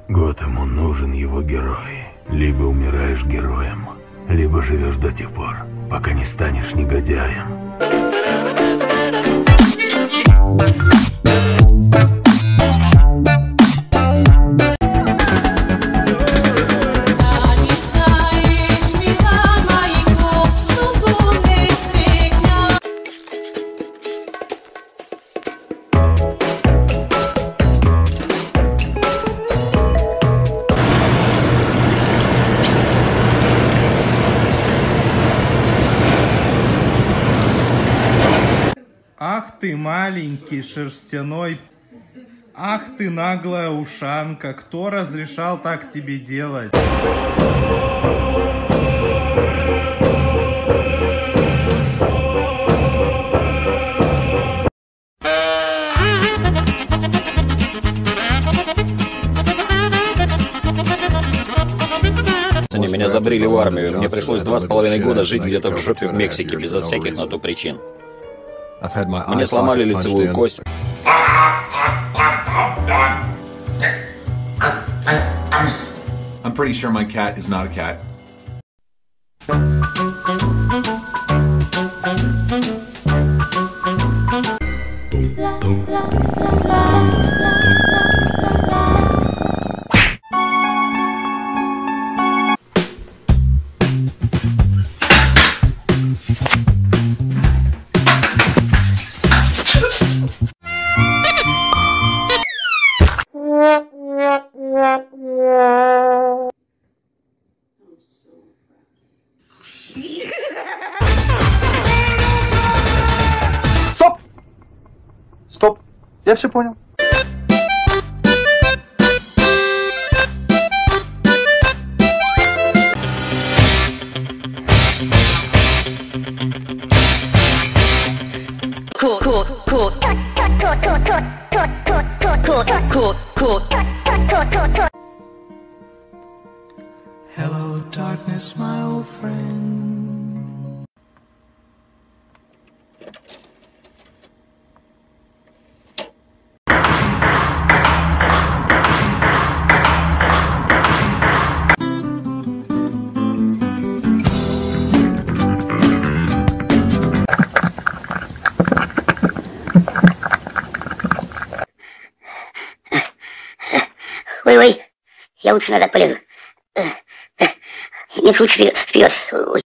Готэму нужен его герой. Либо умираешь героем, либо живешь до тех пор, пока не станешь негодяем. Ах ты маленький шерстяной, ах ты наглая ушанка, кто разрешал так тебе делать? Меня забрили в армию. Мне пришлось 2,5 года жить где-то в жопе в Мексике, безо всяких на то причин. Мне сломали лицевую кость. I'm pretty sure my cat is not a cat. Стоп! Стоп! Я все понял. Hello, darkness, my old friend. Ой, я лучше назад полезу. Нет, лучше вперед. Ой.